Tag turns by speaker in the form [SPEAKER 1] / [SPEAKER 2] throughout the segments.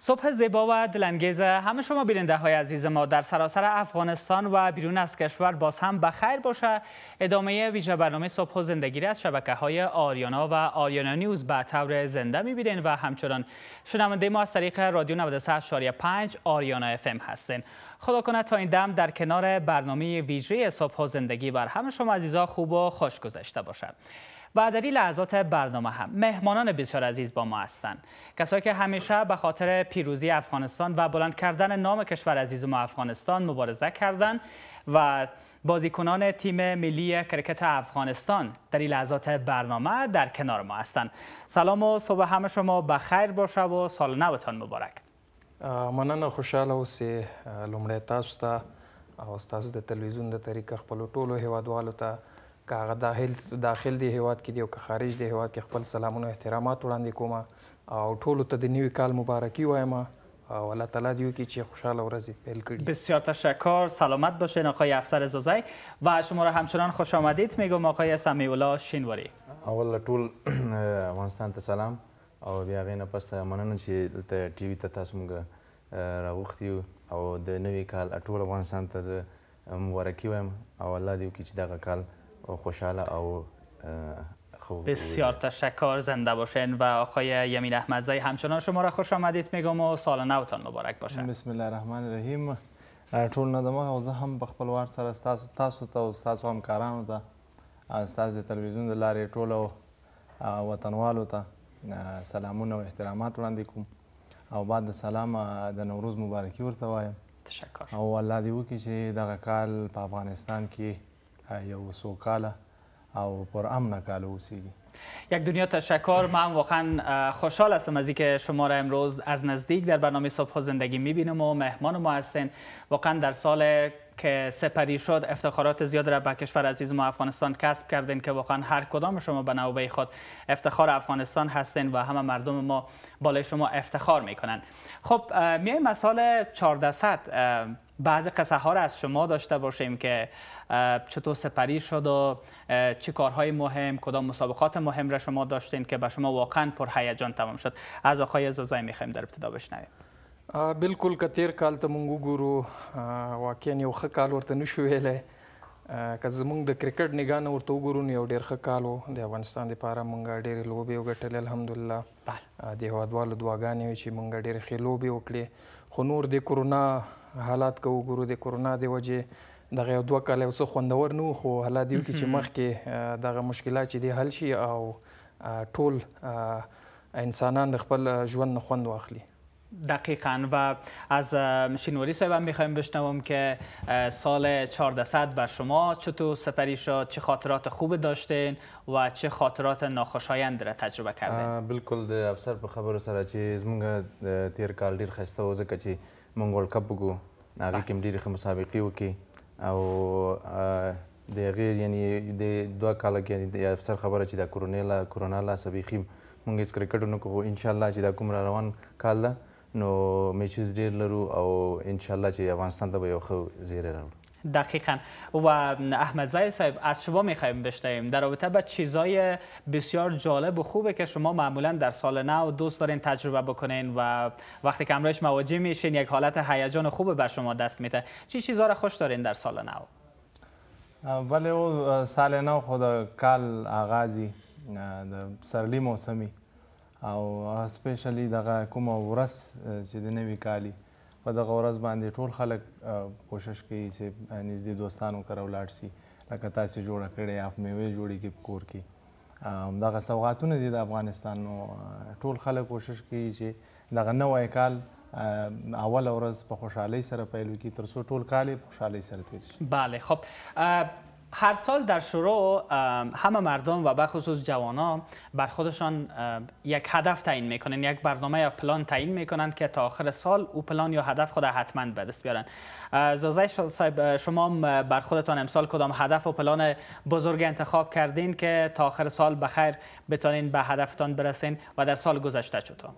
[SPEAKER 1] صبح زیبا و دلانگیز همه شما بیننده های عزیز ما در سراسر افغانستان و بیرون از کشور باز هم بخیر باشه. ادامه ویژه برنامه صبح و زندگی از شبکه های آریانا و آریانا نیوز به طور زنده میبینین و همچنان شنونده ما از طریق رادیو 93.5 آریانا اف ام هستین. خدا کنه تا این دم در کنار برنامه ویژه صبح و زندگی بر همه شما عزیزا خوب و خوش گذشته باشه. و در این لحظات برنامه هم مهمانان بسیار عزیز با ما هستند، کسایی که همیشه به خاطر پیروزی افغانستان و بلند کردن نام کشور عزیز ما افغانستان مبارزه کردند و بازیکنان تیم ملی کرکت افغانستان در این لحظات برنامه در کنار ما هستند. سلام و صبح همه شما بخیر باشه و سال نوتان مبارک.
[SPEAKER 2] مننه، خوشحاله اوسئ. لومړی تاسو ته او ستاسو د تلویزیون د طریقه خپلو ټولو هیوادوالو ته که هغه داخل دی هیواد کې دی او که خارج دی هیواد کې خپل سلامونه احترامات وړاندې کوم او ټولو ته د نوي کال مبارکي وایم او الله تعالی دې وکړي چې خوشحاله ورځې پیل کړي.
[SPEAKER 1] بسیار تشکر. سلامت باشین آقای افزل زازای و شما را همچنان خوش آمدید میگم آقای سمیولlah شینواری.
[SPEAKER 3] اول ټول افغانستان ته سلام او بیا هغې نه پس مننه چې دلته ټي وي ته تاسو موږ راغوښتي یو او د نوي کال ټول افغانستان ته زه مبارکي وایم او الله دې وکړي چې دغه کال خوشحاله او خوب.
[SPEAKER 1] بسیار تشکر، زنده باشین. و آقای یمین احمدزای همچنان شما را خوش آمدید میگم و سال نوتان مبارک باشه.
[SPEAKER 4] بسم الله الرحمن الرحیم. ټول نه دمه او زه هم په خپل وار سره تاسو ته او ستاسو همکارانو ته ستاسو د تلویزیون د لارې ټولو وطنوالو ته سلامونه او احترامات وړاندې کوم او بعد د سلام د نوروز مبارکي ورته وایم.
[SPEAKER 1] تشکر.
[SPEAKER 4] او الله دې وکړي چې دغه کال په افغانستان کې یو سوکاله او پر امن کال اوسیږي.
[SPEAKER 1] یک دنیا تشکر. من واقعا خوشحال هستم از اینکه شما را امروز از نزدیک در برنامه صبح و زندگی میبینم و مهمان ما هستین. واقعا در سال که سپری شد افتخارات زیاد را به کشور عزیز ما افغانستان کسب کردین که واقعا هر کدام شما به نوبه خود افتخار افغانستان هستین و همه مردم ما بالای شما افتخار میکنن. خب میایم از سال 1400 بعضی قصه ها را از شما داشته باشیم که چطور سپری شد و چه کارهای مهم، کدام مسابقات مهم را شما داشتین که به شما واقعا پرهیجان تمام شد. از آقای زازای میخوایم در ابتدا بشنویم.
[SPEAKER 2] بالکل که تیر کال ته مونږ وګورو واقعا یو ښه کال ورته نشو ویلی. که زمونږ د کرکټ نګاه نه ورته وګورو نو یو ډېر ښه کال و. د افغانستان دپاره مونږ ډېرې لوبې وګټلې الحمدلله. د هېوادوالو دعاګانې وې چې مونږ ډېرې ښې لوبې وکړې. خو نور د کرونا حالات که وګورو د کرونا د وجې دغه یو 2 کاله یو څه خوندور نه و، خو الله دې وکړي چې مخکې دغه مشکلات چې دي حل شي او ټول انسانان د خپل ژوند نه خوند واخلي.
[SPEAKER 1] دقیقاً. و از شینواری صاحب هم میخوایم بشنوم که سال 1400 بر شما چطور سپری شد، چه خاطرات خوب داشتین و چه خاطرات ناخوشایند را تجربه کردین.
[SPEAKER 3] بالکل د افسر په خبرو سره چې زموږ تیر کال ډیر ښایسته و ځکه چې موږ ورلډ کپ وکړو، هغې کې هم ډېرې ښه مسابقې وکړې او د هغې یعنې د 2 کاله کې یعنې د افسر خبره چې دا کرونا لاسه بیخي موږ هېڅ کرکټ ونه کړو. خو انشاءالله چې دا کوم را روان کال ده نو میچز ډیر لرو او انشالله چې افغانستان ته به یو ښه زیری راوړو.
[SPEAKER 1] دقیقاً. و احمدزای صاحب از شما میخوایم بشنویم در رابطه با چیزای بسیار جالب و خوبه که شما معمولا در سال نو دوست دارین تجربه بکنین و وقتی که همراهش مواجه میشین یک حالت هیجان خوبه بر شما دست میده. چی چیزها را خوش دارین در سال نو؟
[SPEAKER 4] بله او سال نو خود کال آغازی د سرلی موسمی او سپیشلی دغه کومه ورځ چې د نوي کالي په دغه ورځ باندې ټول خلک کوشش کوي چې نږدې دوستانو کره ولاړ شي، لکه تاسې جوړه کړې اف میوې جوړېږي په کور کې. همدغه سوغاتونه دي د افغانستان نو ټول خلک کوشش کوي چې دغه نوی کال اوله ورځ په خوشحالۍ سره پیل وکړي تر څو ټول کال یې په خوشحالۍ سره تیر شي.
[SPEAKER 1] بله. خب هر سال در شروع همه مردم و به خصوص جوانان بر خودشان یک هدف تعیین میکنن، یک برنامه یا پلان تعیین میکنن که تا آخر سال او پلان یا هدف خود حتما به دست بیارن. زازای صاحب شما بر خودتان امسال کدام هدف و پلان بزرگ انتخاب کردین که تا آخر سال بخیر بتونین به هدفتان برسین و در سال گذشته چطور؟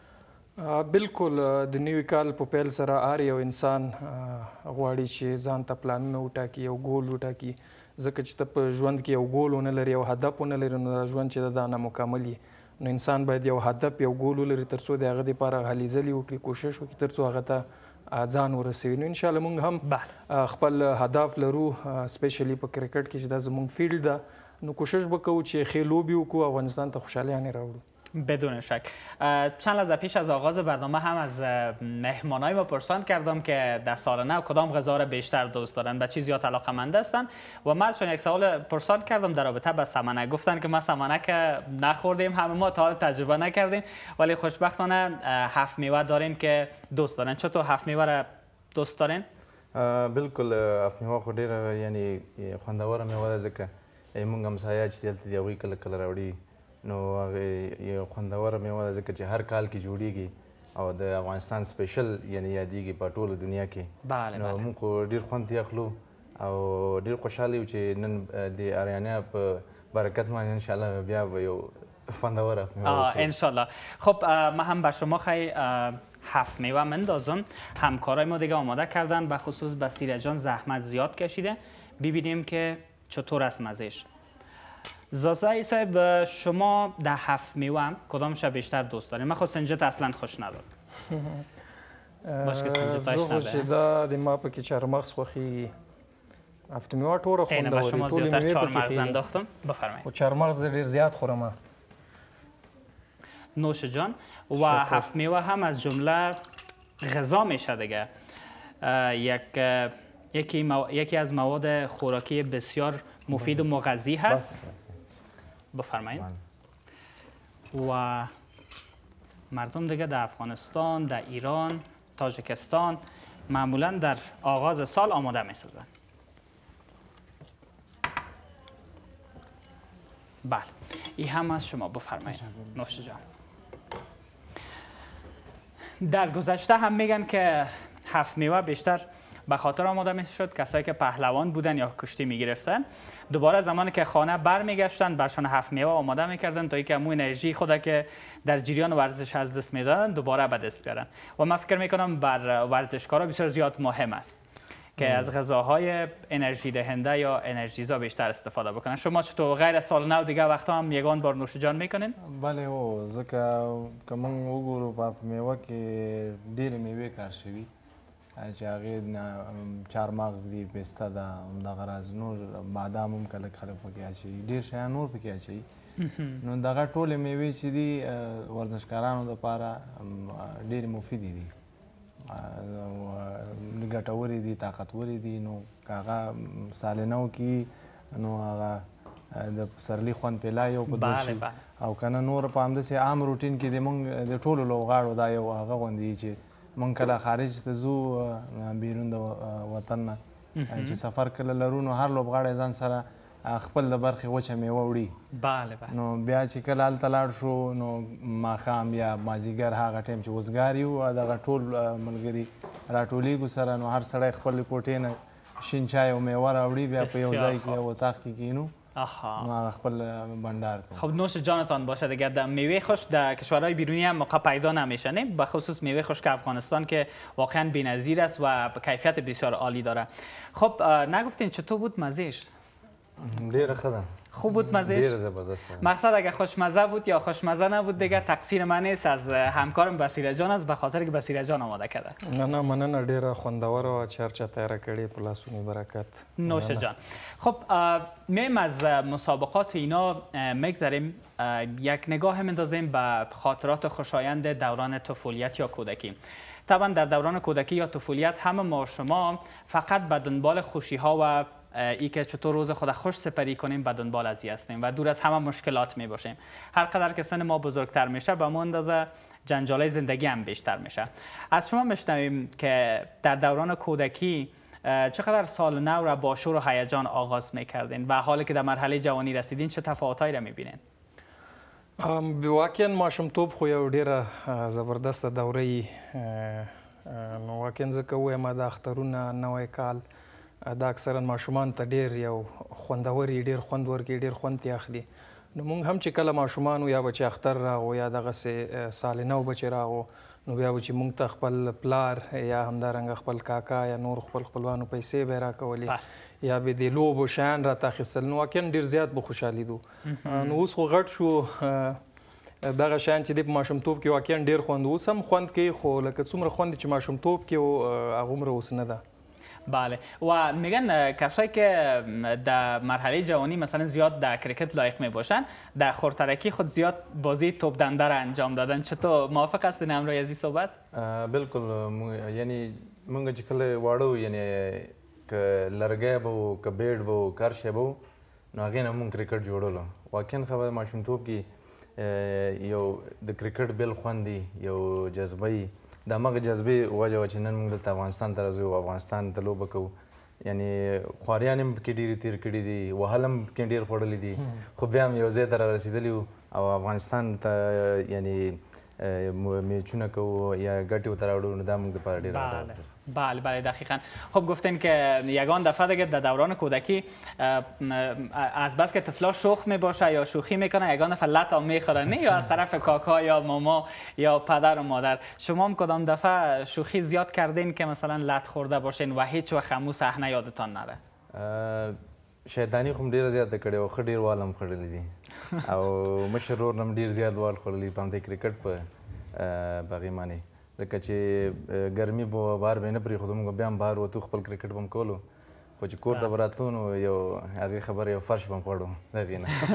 [SPEAKER 2] بالکل د نوي کال په پیل سره هر یو انسان غواړي چې ځان ته پلانونه وټاکي، یو ګول وټاکي، ځکه چې ته په ژوند کې یو ګول ونه لري، یو هدف ونه لري نو دا ژوند چې دا نامکمل وي. نو انسان باید یو هدف یو ګول ولري تر څو د هغه دپاره هلې ځلې وکړي کوشش وکړي تر څو هغه ته ځان ورسوي. نو انشاءالله موږ هم خپل هدف لرو سپیشلی په کرکټ کې چې دا زموږ فیلډ ده نو کوشش به کوو چې ښې لوبې وکړو افغانستان ته خوشحالیانې راوړو.
[SPEAKER 1] بدون شک. چند لحظه پیش از آغاز برنامه هم از مهمانای ما پرسان کردم که در سال نو کدام غذا را بیشتر دوست دارن، به چی زیاد علاقه‌مند هستن و من ازشون یک سوال پرسان کردم در رابطه با سمنک. گفتن که ما سمنک نخوردیم، همه ما تا حال تجربه نکردیم، ولی خوشبختانه 7 میوه داریم که دوست دارن. چطور 7 میوه را دوست دارین؟
[SPEAKER 3] بالکل 7 میوه خو ډیره یعنی خوندوره میوه ده ځکه موږ همسایه چې دلته دي هغوی کله کله راوړي نو هغې یو خوندوره میوه ده ځکه چې هر کال کې جوړیږي او د افغانستان سپیشل یعنی یادیږي په ټوله دنیا کې. نو موږ خو ډېر خوند یې اخلو او ډېر خوشحاله یو چې نن د اریانا په برکت باندې انشاءالله بیا به یو خوندوره میوه
[SPEAKER 1] انشاءالله. خب من هم به شما خیلی 7 میوه مندازم. همکارای ما دیگه آماده کردن، به خصوص بصیره جان زحمت زیاد کشیده. ببینیم که چطور است مزهش. زازای صاحب شما در 7 میوه کدامش بیشتر دوست دارین؟ من خود سنجت اصلا خوش ندارم. باشه که سنجتش نداره.
[SPEAKER 2] زه خو چې دا د ما پکې چهارمغز خوښي 7 میوه ټوله خوندورې.
[SPEAKER 1] به شما زیادتر چهارمغز انداختم. بفرمایید.
[SPEAKER 2] خو چهارمغز ډېر زیات خورم.
[SPEAKER 1] نوش جان. و 7 میوه هم از جمله غذا میشه دیگه. یکی از مواد خوراکی بسیار مفید و مغذی هست. بفرمایید. و مردم دیگه در افغانستان، در ایران، تاجیکستان معمولا در آغاز سال آماده می سازن. بله این هم از شما. بفرمایید. نوش جان. در گذشته هم میگن که 7 میوه بیشتر به خاطر آماده می شد کسایی که پهلوان بودن یا کشتی می گرفتن، دوباره زمانی که خانه برمیگشتن برشان 7 میوه آماده میکردن تا اینکه همون انرژی خود که در جریان ورزش از دست میدادن دوباره به دست بیارن. و من فکر میکنم بر ورزشکارا بسیار زیاد مهم است که از غذاهای انرژی دهنده یا انرژیزا بیشتر استفاده بکنن. شما چطور غیر از سال نو دیگه وقتا هم یگان بار نوش جان میکنین؟
[SPEAKER 4] بله او ځکه که موږ وګورو په میوه کې ډېرې میوې کار شوي چې هغې چهارمغز دي، پسته ده، همدغه راز نور بادام هم کله خلک پکې اچوي، ډېر شیان نور پکې اچوي. نو دغه ټولې میوې چې دي ورزشکارانو دپاره ډېرې مفیدې دي، ګټورې دي، طاقتورې دي. نو که هغه سالنه وکړي نو هغه د پسرلي خوند پیلا یو په دوی شي او که نه نور په همداسې عام روټین کې د موږ د ټولو لوبغاړو دا یو هغه غوندې چې موږ کله خارج ته ځو بیرون د وطن نه چې سفر کله لرو نو هر لوبغاړی ځان سره خپل د برخې وچه میوه وړي. نو بیا چې کله هلته لاړ شو نو ماښام یا مازدیګر هغه ټایم چې وزګار یو دغه ټول ملګري راټولیږو سره نو هر سړی خپل کوټې نه شین چای او میوه راوړي، بیا په یو ځای کې یو اتاق کې کینو نو خپل بندر کنیم.
[SPEAKER 1] خب نوش جانتان باشه دیگه. در میوه خوش در کشورهای بیرونی هم موقع پیدا نمیشه، نه به خصوص میوه خوش که افغانستان که واقعا بی‌نظیر است و کیفیت بسیار عالی داره. خب نگفتین چطور بود مزهش؟
[SPEAKER 3] ډیره ښه ده.
[SPEAKER 1] خوب بود مزهش؟
[SPEAKER 3] ډیره زبردست.
[SPEAKER 1] مقصد اگه خوشمزه بود یا خوشمزه نبود دیگه تقصیر من نیست، از همکارم بصیره جان است، به خاطر که بصیره جان آماده کرده.
[SPEAKER 2] نه مننه، ډیره خوندور او چرچا تیار کړی په لاسونی برکت.
[SPEAKER 1] نوش جان. خب میم از مسابقات اینا میگذریم، یک نگاه میندازیم به خاطرات خوشایند دوران طفولیت یا کودکی. طبعا در دوران کودکی یا طفولیت همه ما شما فقط به دنبال خوشی ها و ای که چطور روز خود خوش سپری کنیم به دنبال ازی هستیم و دور از همه مشکلات می باشیم. هر قدر که سن ما بزرگتر میشه به ما اندازه جنجالای زندگی هم بیشتر میشه. از شما میشنویم که در دوران کودکی چقدر سال نو را با شور و هیجان آغاز میکردین و حالی که در مرحله جوانی رسیدین چه تفاوتایی را میبینین؟
[SPEAKER 2] واقعا ماشومتوب خو یو ډیره زبردسته دوره نو واقعا ځکه ووایم د اخترونه نوی کال دا اکثرا ماشومان ته ډیر یو خوندور ډیر خوند ورکوي، ډیر خوند ترې اخلي. نو موږ هم چې کله ماشومان وو یا به چې اختر راغو یا دغسې سال نو به چې راغو نو بیا به چې موږ ته خپل پلار یا همدارنګه خپل کاکا یا نور خپل خپلوانو پیسې به یې راکولې یا به د لوبو شیان راته اخیستل، نو واقعا ډېر زیات به خوشحالېدو. نو اوس خو غټ شو دغه شیان چې دی په ماشومتوب کې واقعا ډېر خوند اوس هم خوند کوي خو لکه څومره خوند چې ماشومتوب کې و هغومره اوس نه ده.
[SPEAKER 1] بله و میگن کسایی که در مرحله جوانی مثلا زیاد در کرکت لایق می باشن در خردترکی خود زیاد بازی توپ دنده را انجام دادن. چطور موافق هستین امروز از این صحبت؟
[SPEAKER 3] بالکل یعنی موږ چې کله واړه یعنی که لرګی به و که بیډ به و که هر شی به و نو هغې نه موږ کرکټ جوړولو. واقعا خبره ماشومتوب کې یو د کرکټ بل خوند دی یو جذبه یي د همغه جذبې وجه وه چې نن موږ دلته افغانستان ته راځو او افغانستان ته لوبه کوو. یعنې خواريان هم پکې ډېرې تېر کړي دي وهل هم پکې ډېر خوړلي دي خو بیا هم یو ځای ته را رسېدلي وو او افغانستان ته یعنی میچونه کوو یا ګټې ورته راوړو نو دا موږ دپاره ډېره
[SPEAKER 1] بله بله دقیقا. خب گفتین که یگان دفعه دیگه در دوران کودکی از بس که طفلا شوخ می باشه یا شوخی میکنه یگان دفعه لط هم میخوره نه یا از طرف کاکا یا ماما یا پدر و مادر. شما هم کدام دفعه شوخی زیاد کردین که مثلا لط خورده باشین و هیچ وقت همون صحنه یادتان نره؟
[SPEAKER 3] شیطانی خو م ډېره زیاته کړې وه ښه ډېر وال هم خوړلی دي او مشر ورور نه م ډېر زیات وال خوړلی په همدې کرکټ په هغې باندې ځکه چې ګرمي به بهر به یې نه پرېښودو موږ بیا هم بهر وتو خپل کرکټ به م کولو خو چې کور ته به راتلو نو یو هغې خبره یو فرش به م خوړو د هغې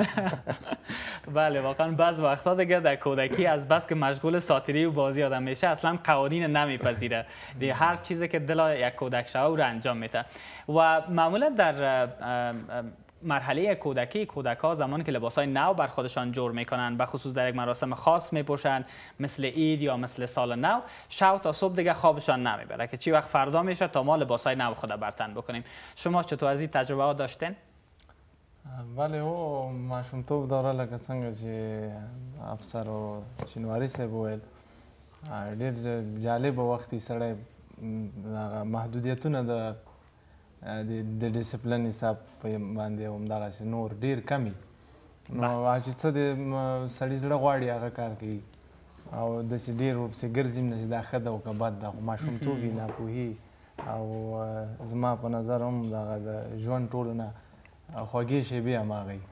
[SPEAKER 3] نه.
[SPEAKER 1] بله واقعا بعض وقتها دیگه در کودکی از بس که مشغول ساتیری و بازی آدم میشه اصلا قوانین نمیپذیره دیگه هر چیزی که دل یک کودک شده او رو انجام میده. و معمولا در مرحله کودکی کودک‌ها زمانی که لباسای نو بر خودشان جور میکنن به خصوص در یک مراسم خاص میپوشن مثل عید یا مثل سال نو شب تا صبح دیگه خوابشان نمیبره که چی وقت فردا میشه تا ما لباسای نو خود برتن بکنیم. شما چطور از این تجربه ها داشتین؟
[SPEAKER 4] بله او ماشومتوب دوره لکه څنګه چې افسر و شینواري صاحب وویل ډېر جالب وختي سړی محدودیتونه د ډیسپلین حساب په باندې همدغسې نور ډېر کم وي نو چې څه د سړي زړه غواړي هغه کار کوي او داسې ډېر ورپسې ګرځي نه چې دا ښه ده او که بد ده خو ماشومتوب وي ناپوهي او زما په نظر هم دغه د ژوند ټولو نه خوږې شیبې هماغه وي.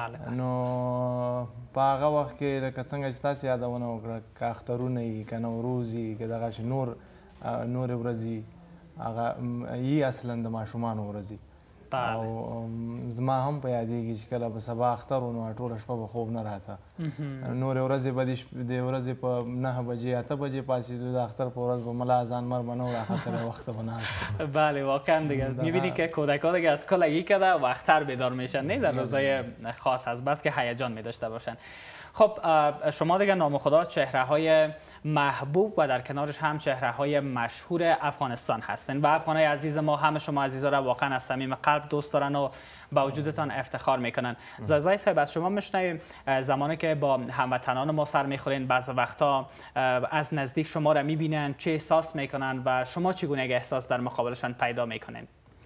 [SPEAKER 4] نو په هغه وخت کې لکه څنګه چې تاسې یادونه وکړه که اخترونه وي که نوروز وي که دغسې نورې ورځې هغه یي اصلا د ماشومانو ورځې او زما هم په یادېږي چې کله به سبا اختر و نو ټوله شپه به خوب نه راته نورې ورځې به د ورځې په 9 بجې 8 بجې پاڅېدو د اختر په ورځ به ملا اذان مر به نه و راخطر وقت به نهست.
[SPEAKER 1] بله واقعا دیگه میبینی که کودک‌ها دیگه از کلگی کرده و اختر بیدار میشن نه در روزای خاص از بس که هیجان می‌داشته باشن. خب شما دیگه نام خدا چهره‌های محبوب و در کنارش هم چهره‌های مشهور افغانستان هستند و افغانای عزیز ما همه شما عزیزا را واقعا از صمیم قلب دوست دارن و با وجودتان افتخار میکنن. زازای صاحب از شما میشنویم زمانی که با هموطنان ما سر میخورین بعض وقتا از نزدیک شما را میبینن چه احساس میکنن و شما چگونه احساس در مقابلشان پیدا میکنین؟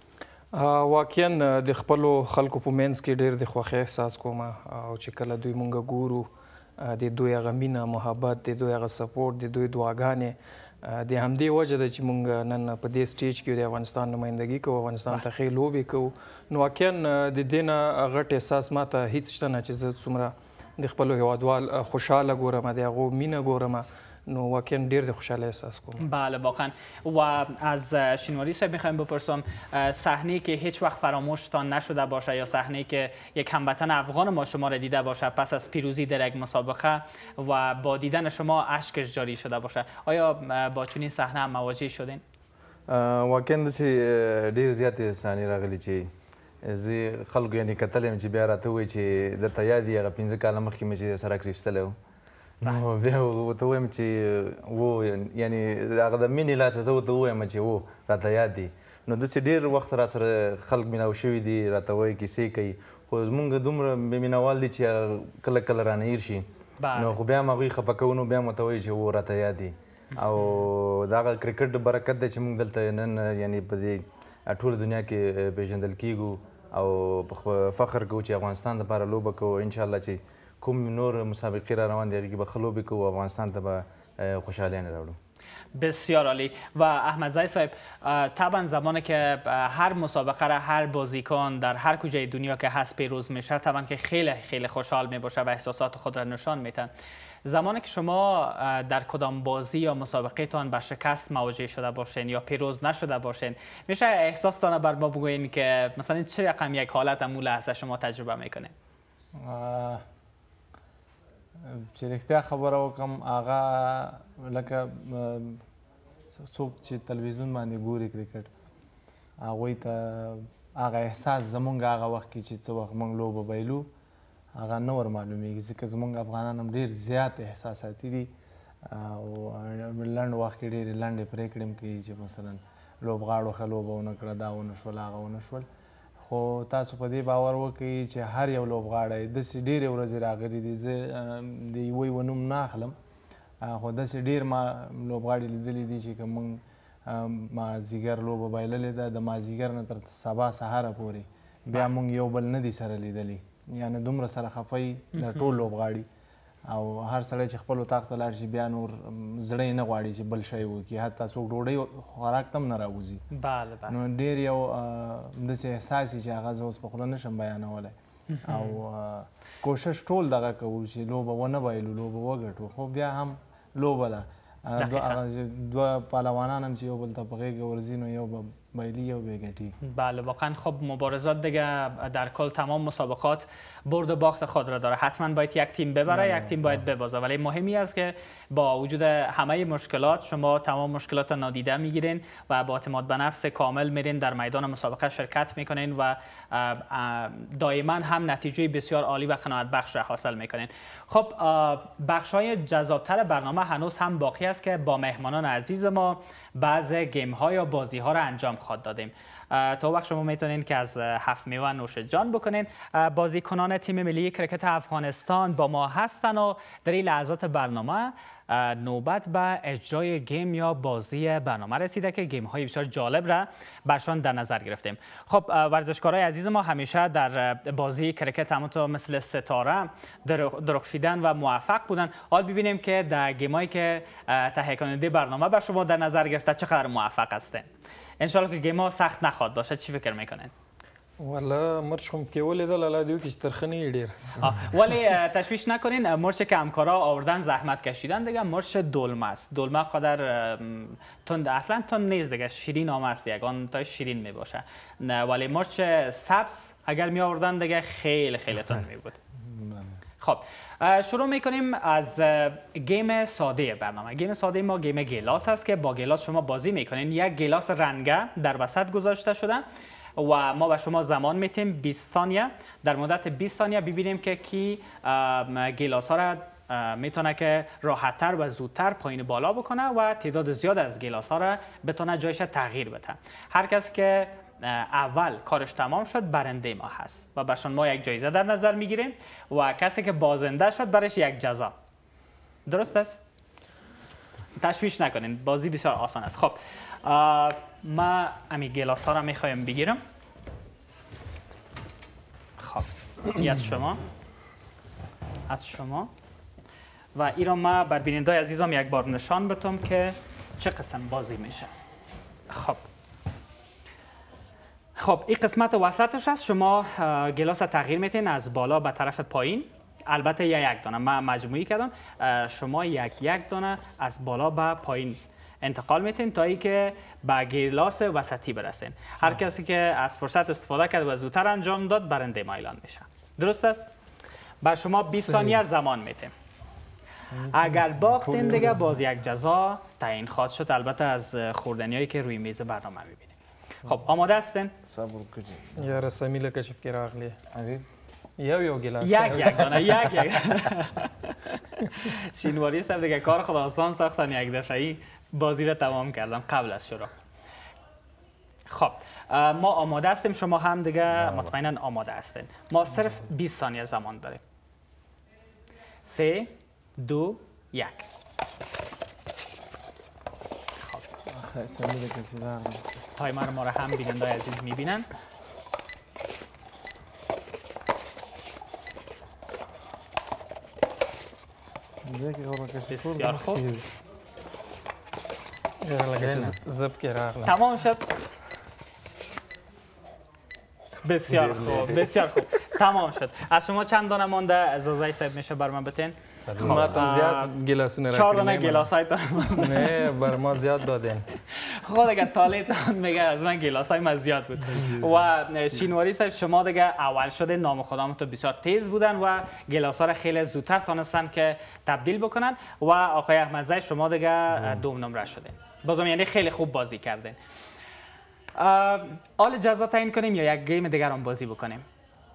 [SPEAKER 2] واقعا د خپلو خلکو په منځ کې ډېر د خوښۍ احساس کوم او چې کله دوی مونږ ګورو د دوی هغه مینه محبت د دوی هغه سپورټ د دوی دعاګانې د همدې وجه ده چې مونږ نن په دې سټیج کې د افغانستان نمایندګي کوو افغانستان ته ښې لوبې کوو نو واقعا د دې نه غټ احساس ماته هیڅ شته نه چې زه څومره د خپلو هیوادوال خوشحاله ګورم د هغو مینه ګورم نو واقعا ډیر د خوشحالی احساس کوم.
[SPEAKER 1] بله واقعا. و از شینواری صاحب میخوایم بپرسم صحنه‌ای که هیچ وقت فراموشتان نشده باشه یا صحنه‌ای که یک هموطن افغان ما شما را دیده باشه پس از پیروزی در یک مسابقه و با دیدن شما اشکش جاری شده باشه آیا با چنین صحنه هم مواجه شدین؟
[SPEAKER 3] واقعا داسې ډېر زیاتې صحنې راغلي چې زه خلکو یعنې کتلی یم چې بیا راته ووایي چې درته یاد یې هغه 15 کاله مخکې مې چې سره عکس ایستلی و نو بیا ورته ووایم چې و یعنې هغه د مینې لاسه زه ورته ووایم چې و راته یاد دي نو داسې ډېر وخت را سره خلک میناو شوي دي راته وایي کیسې کوي خو زمونږ دومره مینوال دي چې کله کله رانه هیر شي نو خو بیا هم هغوی خفه کوو نو بیا هم ورته وایي چې و راته یاد دي او د هغه کرکټ برکت دی چې موږ دلته نن یعنې په دې ټوله دنیا کې پېژندل کیږو او فخر کوو چې افغانستان دپاره لوبه کوو انشاءالله چې کوم نور مسابقې را روان دي هغې کې به ښه لوبې کوو افغانستان ته به خوشحالیانې راوړو.
[SPEAKER 1] بسیار عالی. و احمدزای صاحب، طبعا زمانی که هر مسابقه را هر بازیکن در هر کجای دنیا که هست پیروز میشه، طبعا که خیلی خیلی خوشحال میباشه و احساسات خود را نشان میتن. زمانی که شما در کدام بازی یا مسابقه تان به شکست مواجه شده باشین یا پیروز نشده باشین، میشه احساستان بر ما بگوین که مثلا چه رقم یک حالت امو لحظه شما تجربه میکنین؟
[SPEAKER 4] چې رښتیا خبره وکړم، هغه لکه څوک چې تلویزیون باندې ګوري کرکټ، هغوی ته هغه احساس زمونږ هغه وخت کې چې څه وخت موږ لوبه بایلو هغه نه ور معلومیږي، ځکه زمونږ افغانان هم ډېر زیات احساساتي دي او لنډ وخت کې ډېرې لنډې پرېکړې هم کوي چې مثلا لوبغاړو ښه لوبه ونه کړه، دا ونه شول هغه ونه شول. خو تاسو په دې باور وکړئ چې هر یو لوبغاړی داسې ډېرې ورځې راغلي دي، زه د یوه یوه نوم نه اخلم، خو داسې ډېر ما لوبغاړي لیدلي دي چې که موږ مازدیګر لوبه بایللې ده، د مازدیګر نه تر سبا سهاره پورې بیا موږ یو بل نه دي سره لیدلي، یعنې دومره سره خفه د ټول لوبغاړي او هر سړی چې خپل اطاق ته لاړ شي بیا نور زړه یې نه غواړي چې بل شی وکړي، حتی څوک ډوډۍ خوراک ته هم نه راوځي. نو ډېر یو داسې احساس چې هغه زه اوس په خوله نشم بیانولی او کوشش ټول دغه کوو چې لوبه ونه بایلو، لوبه وګټو، خو بیا هم لوبه ده، دوه پهلوانان هم چې یو بل ته په غېږه ورځي نو یو به بایلی یو به ګټي.
[SPEAKER 1] بله واقعا خب مبارزات دیگه در کل تمام مسابقات برد و باخت خود را داره، حتما باید یک تیم ببره یک تیم باید ببازه، ولی مهمی است که با وجود همه مشکلات شما تمام مشکلات نادیده میگیرین و با اعتماد به نفس کامل میرین در میدان مسابقه شرکت میکنین و دائما هم نتیجه بسیار عالی و قناعت بخش را حاصل میکنین. خب بخش های جذابتر برنامه هنوز هم باقی است که با مهمانان عزیز ما بعض گیم ها یا بازی ها را انجام خواهد دادیم. تا وقت شما میتونین که از هفت میوه نوش جان بکنین. بازیکنان تیم ملی کرکت افغانستان با ما هستن و در این لحظات برنامه نوبت به اجرای گیم یا بازی برنامه رسیده که گیم های بسیار جالب را برشان در نظر گرفتیم. خب ورزشکارای عزیز ما همیشه در بازی کرکت همونطور مثل ستاره درخشیدن و موفق بودن. حال ببینیم که در گیم هایی که تهیه کننده برنامه بر شما در نظر گرفته چقدر موفق هستین. انشالله که گیم ها سخت نخواد باشه. چی فکر میکنین؟
[SPEAKER 2] والا مرچ خم که ولیدل الله دیو که ترخنی ډیر،
[SPEAKER 1] ولی تشویش نکنین، مرچ که همکارا آوردن زحمت کشیدن دیگه، مرچ دلمه است. دلمه قدر تند اصلا تند نیست دیگه، شیرین هم است، یگان تا شیرین می باشه. ولی مرچ سبز اگر می آوردن دیگه خیلی خیلی تند می بود. خب شروع میکنیم از گیم ساده برنامه. گیم ساده ما گیم گیلاس است که با گیلاس شما بازی میکنین. یک گیلاس رنگه در وسط گذاشته شده و ما به شما زمان میتیم 20 ثانیه. در مدت 20 ثانیه ببینیم که کی گیلاس ها را میتونه که راحتتر و زودتر پایین بالا بکنه و تعداد زیاد از گیلاس ها را بتونه جایش تغییر بده. هر کس که اول کارش تمام شد برنده ما هست و برشان ما یک جایزه در نظر میگیریم و کسی که بازنده شد برش یک جزا. درست است؟ تشویش نکنین، بازی بسیار آسان است. خب ما امی گیلاس ها را میخوایم بگیرم. خب این از شما و این را ما بر بیننده عزیزم یک بار نشان بدم که چه قسم بازی میشه. خب این قسمت وسطش است. شما گیلاس تغییر میتین از بالا به طرف پایین. البته یک دانه من مجموعی کردم، شما یک دانه از بالا به پایین انتقال میتین تا اینکه به گیلاس وسطی برسین. هر کسی که از فرصت استفاده کرد و زودتر انجام داد برنده ما اعلان میشه. درست است؟ بر شما 20 ثانیه زمان میتیم. اگر باختین دیگه باز یک جزا تعیین خواهد شد، البته از خوردنیایی که روی میز برنامه میبینیم. خب آماده هستین؟
[SPEAKER 2] صبر کنید. یا رسمی لکه چپ که راغلی. یو گلاس.
[SPEAKER 1] یک دانه یک. شینواری صاحب دیگه کار خود آسان ساختن، یک دفعه‌ای بازی را تمام کردم قبل از شروع. خب ما آماده هستیم، شما هم دیگه مطمئنا آماده هستین. ما صرف 20 ثانیه زمان داریم. 3 2 1. های ما را هم بیننده عزیز میبینن. بسیار خوب.
[SPEAKER 2] زب که راغله.
[SPEAKER 1] تمام شد. بسیار خوب، بسیار خوب. تمام شد. از شما چند دانه مانده زازای صاحب میشه بر من بتین؟
[SPEAKER 2] ما تون زیاد گلاسونه را
[SPEAKER 1] 4 دانه گلاسایتان.
[SPEAKER 2] نه بر ما زیاد دادین.
[SPEAKER 1] خود اگر تالیتان میگه از من گلاسای من زیاد بود. و شینواری صاحب شما دیگه اول شده نام خودم تو بسیار تیز بودن و گلاسا را خیلی زودتر تونستن که تبدیل بکنن و آقای احمدزای شما دیگه دوم نمره شدین. بازم یعنی خیلی خوب بازی کردین. آل جزا تعیین کنیم یا یک گیم دیگر هم بازی بکنیم؟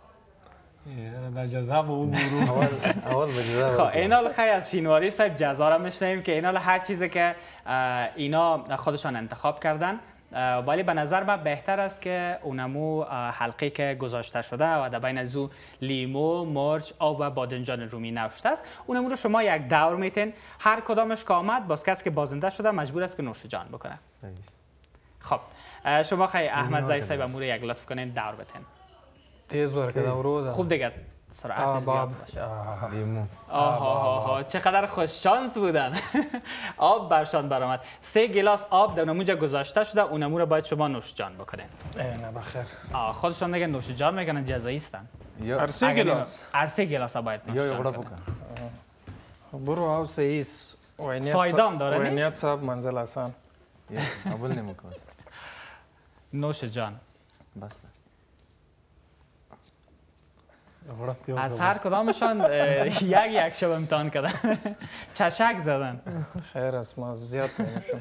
[SPEAKER 4] در جزا با اون گروه
[SPEAKER 3] اول به جزا
[SPEAKER 1] خب اینا خیلی از شینواری صاحب جزا را میشنیم که اینا هر چیزی که اینا خودشان انتخاب کردن، ولی به نظر من بهتر است که اونمو حلقه که گذاشته شده و در بین ازو لیمو، مرچ، آب و بادنجان رومی نوشته است، اونمو رو شما یک دور میتین، هر کدامش که آمد باز کسی که بازنده شده مجبور است که نوش جان بکنه. خب شما خیلی احمدزای صاحب امور یک لطف کنین دور بتین.
[SPEAKER 2] تیز ورکه دورو.
[SPEAKER 1] خوب دیگه سرعت زیاد باشه.
[SPEAKER 3] لیمو.
[SPEAKER 1] آها چقدر خوش شانس بودن. آب برشان برآمد. 3 گلاس آب در اونجا گذاشته شده، اونمو رو باید شما نوش جان بکنین.
[SPEAKER 2] نه بخیر.
[SPEAKER 1] خودشان دیگه نوش جان میکنن جزایی هستن.
[SPEAKER 2] هر 3 گلاس.
[SPEAKER 1] هر 3 گلاس باید نوش جان
[SPEAKER 3] یا
[SPEAKER 1] بکنن.
[SPEAKER 2] برو او سیس.
[SPEAKER 1] فایدام داره نی؟
[SPEAKER 2] وینیت صاحب منزل آسان.
[SPEAKER 3] اول نمیکنه.
[SPEAKER 1] نوش جان.
[SPEAKER 3] بس.
[SPEAKER 1] از هر کدامشان یک شب امتحان کردن. چشک زدن.
[SPEAKER 2] خیر است ما زیاد نمیشم.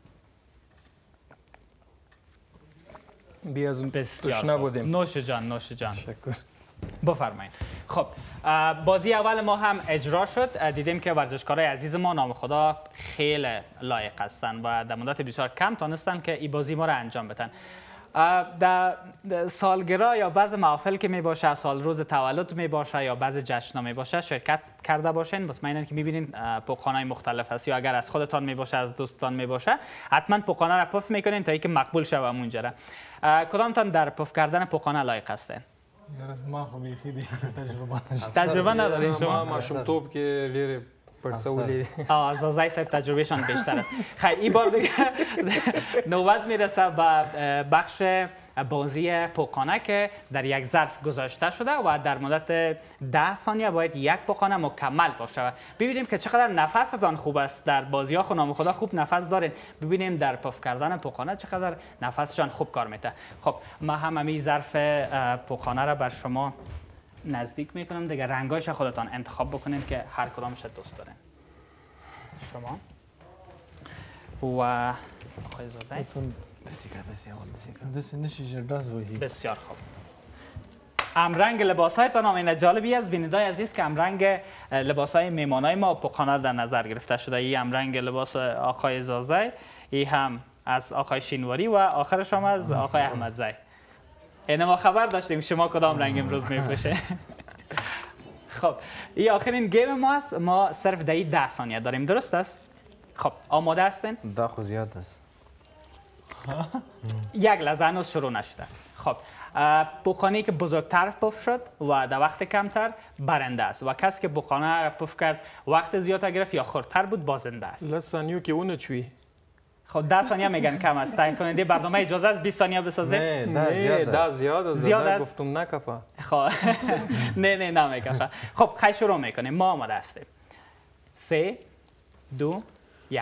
[SPEAKER 2] بیا از اون تشنه بودیم.
[SPEAKER 1] نوش جان نوش جان.
[SPEAKER 2] شکر.
[SPEAKER 1] بفرمایید. خب بازی اول ما هم اجرا شد. دیدیم که ورزشکارای عزیز ما نام خدا خیلی لایق هستند و در مدت بسیار کم تونستن که این بازی ما را انجام بدن. در سالگرا یا بعض محافل که می باشه، سال روز تولد می باشه یا بعض جشن‌ها می باشه شرکت کرده باشین، مطمئناً که می‌بینید پوکانای مختلف هست، یا اگر از خودتان می باشه از دوستان می باشه حتما پوکانا را پف میکنین تا اینکه مقبول شوه اونجا را. کدامتان در پف کردن پوکانا لایق هستین؟
[SPEAKER 4] یار از ما خو بیخی دی
[SPEAKER 1] تجربه ندارین شما؟
[SPEAKER 2] ما شمتوب که لیره پرسولی.
[SPEAKER 1] زازای صاحب تجربهشان بیشتر است. خیلی این بار دیگه نوبت میرسه به بخش بازی پوکانه که در یک ظرف گذاشته شده و در مدت 10 ثانیه باید یک پوکانه مکمل پف شود. ببینیم که چقدر نفستان خوب است. در بازی ها خود نام خدا خوب نفس دارین. ببینیم در پف کردن پوکانه چقدر نفسشان خوب کار میته. خب ما هم همین ظرف پوکانه را بر شما نزدیک میکنم دیگه. رنگایش خودتان انتخاب بکنین که هر کدامش دوست دارین. شما و آقای زازای بسیار خوب. امرنگ لباسایتان هم این جالبی است. بینندگان عزیز که امرنگ لباسای میمانای ما پوکانه در نظر گرفته شده. این امرنگ لباس آقای زازای، این هم از آقای شینواری و آخرش هم از آقای احمدزای. اینه ما خبر داشتیم شما کدام رنگ امروز میپوشه. خب این آخرین گیم ما است. ما صرف 10 ثانیه داریم، درست است؟ خب آماده هستین؟
[SPEAKER 3] دا خو زیاد است.
[SPEAKER 1] یک لحظه هنوز شروع نشده. خب پوکانی که بزرگتر پف شد و در وقت کمتر برنده است و کسی که پوکانه را پف کرد وقت زیادتر گرفت یا خردتر بود بازنده است.
[SPEAKER 2] لسانیو که اونه چوی.
[SPEAKER 1] خب 10 ثانیه میگن کم است. تایید کنید برنامه اجازه است 20 ثانیه بسازه؟
[SPEAKER 2] نه 10 زیاد است.
[SPEAKER 1] زیاد است.
[SPEAKER 2] گفتم نکفه.
[SPEAKER 1] خب نه نمیکفه. خب خیلی شروع میکنیم. ما آماده هستیم. 3 2 1.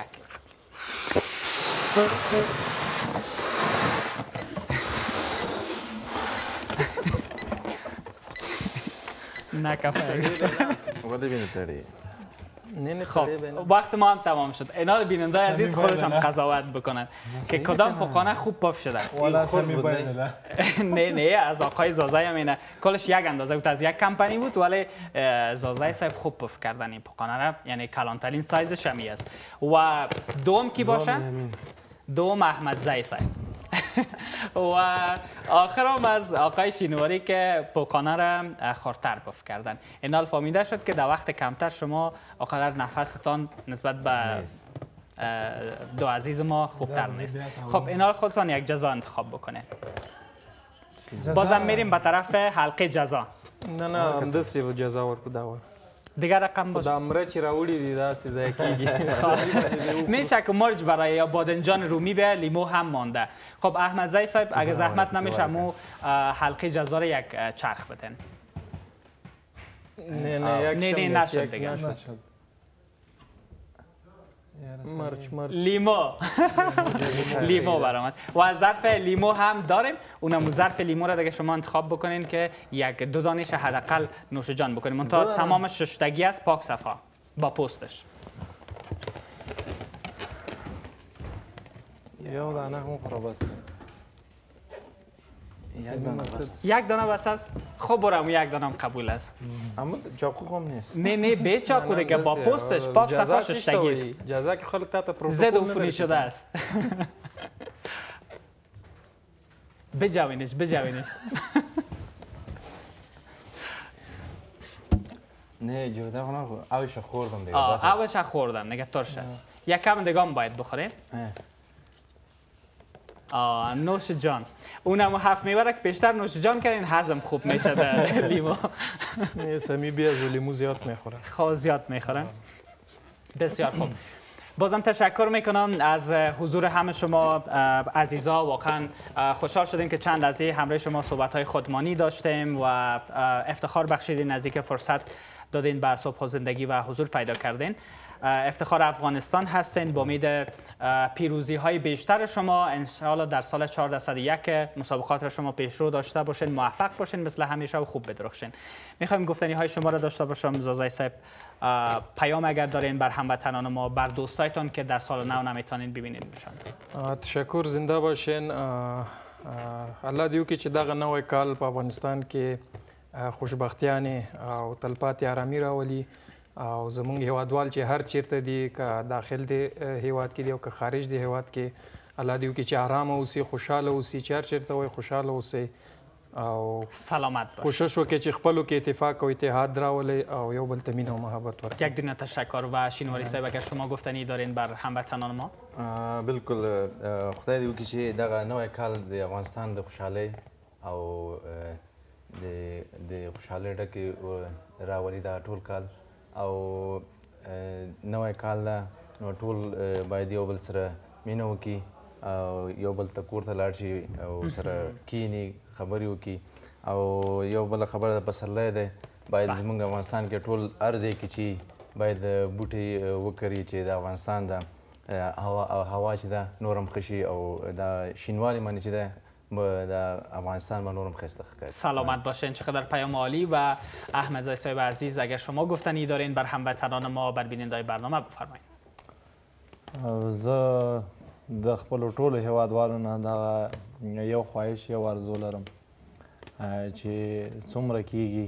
[SPEAKER 1] نکفته.
[SPEAKER 3] ولی بینه تری.
[SPEAKER 1] خب وقت ما هم تمام شد. اینا رو بیننده عزیز خودشان قضاوت بکنن که کدام پوکانه خوب پف شدن.
[SPEAKER 4] والا سمی باید.
[SPEAKER 1] نه از آقای زازای یمین کلش یک اندازه بود، از یک کمپانی بود، ولی زازای صاحب خوب پف کردن این پوکانه را، یعنی کلانترین سایزش همی است. و دوم کی باشه؟ دوم احمدزای صاحب. و آخرم از آقای شینواری که پوکانه را خردتر پف کردن. این حال فهمیده شد که در وقت کمتر شما آخر نفستان نسبت به دو عزیز ما خوبتر نیست. خب این حال خودتان یک جزا انتخاب بکنه. بازم میریم به طرف حلقه جزا.
[SPEAKER 2] نه هم دستی و جزا ورکو داور.
[SPEAKER 1] دیگر رقم باشه.
[SPEAKER 2] دامره چی راولی دیده سیزای کیگی.
[SPEAKER 1] میشه که مرج برای یا بادنجان رومی به لیمو هم مانده. خب احمدزای صاحب اگه زحمت نمیشه مو حلقه جزا رو یک چرخ بتن. نه نشد دیگه. لیمو برآمد و ظرف لیمو هم داریم. اونم ظرف لیمو را دیگه شما انتخاب بکنین که یک 2 دانش حداقل نوش جان بکنیم. اون تا تمام ششتگی است، پاک صفا با پوستش.
[SPEAKER 4] یه دانه هم خرابسته.
[SPEAKER 1] یک دانه بس است. خب برام یک دانه هم قبول است.
[SPEAKER 3] اما چاقو هم نیست.
[SPEAKER 1] نه به چاقو دیگه با پوستش پاک صفا ششتگی.
[SPEAKER 2] جزا که خلق تا پروتکل
[SPEAKER 1] زد عفونی شده است. بجاوینش.
[SPEAKER 3] نه جوده خونه آبش خوردم دیگه.
[SPEAKER 1] آبش خوردم دیگه ترش است. یک کم دیگه هم باید بخوریم. نوش جان. اونم 7 میوه را که بیشتر نوش جان کردین هضم خوب میشه در لیمو.
[SPEAKER 2] نه سمی بیا از لیمو زیاد میخوره.
[SPEAKER 1] خواهد زیاد میخوره. بسیار خوب. بازم تشکر میکنم از حضور همه شما عزیزا. واقعا خوشحال شدیم که چند لحظه همراه شما صحبت های خودمانی داشتیم و افتخار بخشیدین از اینکه فرصت دادین به صبح زندگی و حضور پیدا کردین. افتخار افغانستان هستین. با امید پیروزی های بیشتر شما ان شاءالله در سال 1401 مسابقات را شما پیشرو داشته باشین، موفق باشین مثل همیشه و خوب بدرخشین. میخوایم گفتنی های شما را داشته باشم. زازای صاحب پیام اگر دارین بر هموطنان ما، بر دوستایتان که در سال نو نمیتونین ببینین بشن.
[SPEAKER 2] تشکر، زنده باشین. الله دیو کې چې دغه نوې کال په افغانستان کې خوشبختیانې او تلپاتې آرامي راولي او زمونږ هیوادوال چې هر چیرته دي که داخل دی هیواد کې دي او که خارج دی هیواد کې، الله دیو کې چې آرامه اوسي، خوشحاله اوسي، چې هر چیرته وي خوشحاله اوسئ او
[SPEAKER 1] سلامت باشید.
[SPEAKER 2] کوشش وکړئ چې خپلو کې اتفاق او اتحاد راولئ او یو بل ته مینه او محبت ورکړئ.
[SPEAKER 1] یک دونه تشکر. و شینواری صاحب اگر شما گفتنی دارین بر هموطنان ما؟
[SPEAKER 3] بالکل. خدای دې وکړي چې دغه نوی کال د افغانستان د خوشحالۍ او د خوشحالۍ ډکې راولي دا ټول کال او نوی کال ده نو ټول باید یو بل سره مینه وکړي او یو بل ته کور ته لاړ شي او سره کینی خبرې وکړي او یو بل خبره د پسرلی دی باید زموږ افغانستان کې ټول هر ځای کې چې باید بوټي وکري چې د افغانستان د هوا چې ده نور هم ښه شي او دا شینواري باندې چې ده د افغانستان و نورم خسته ښکاري.
[SPEAKER 1] سلامت باشین. چقدر پیام عالی. و احمدزای صاحب عزیز اگر شما گفتنی دارین بر هموطنان ما، بر بینندای برنامه بفرمایید.
[SPEAKER 4] زه د خپلو ټولو هیوادوالو نه دغه یو خواهش یو ارزو لرم چې څومره کیږي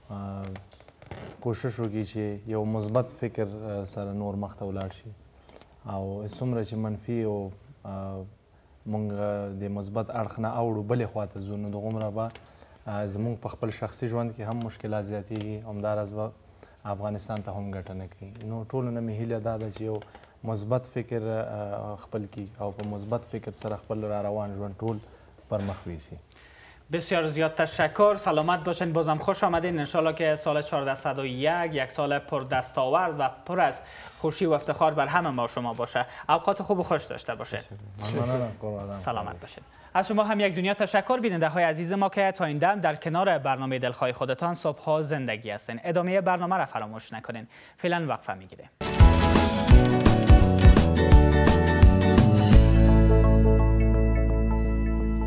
[SPEAKER 4] کوشش وکړي چې یو مثبت فکر سره نور مخته ولاړ شي او څومره چې منفي او مونږ د مثبت اړخ نه اوړو بلې خواته ځو نو دغومره به زمونږ په خپل شخصي ژوند کې هم مشکلات زیاتېږي، همداراز به افغانستان ته هم ګټه نه کوي. نو ټولو نه مې هیله دا ده چې یو مثبت فکر خپل کی او په مثبت فکر سره خپل را روان ژوند ټول پر مخ بیسي.
[SPEAKER 1] بسیار زیاد تشکر. سلامت باشین. بازم خوش آمدین. انشالله که سال 1401 یک سال پر دستاورد و پر از خوشی و افتخار بر همه ما شما باشه. اوقات خوب و خوش داشته باشین. سلامت باشین. از شما هم یک دنیا تشکر. بیننده های عزیز ما که تا این دم در کنار برنامه دلخواه خودتان صبح زندگی هستین. ادامه برنامه را فراموش نکنین. فعلا وقفه میگیریم.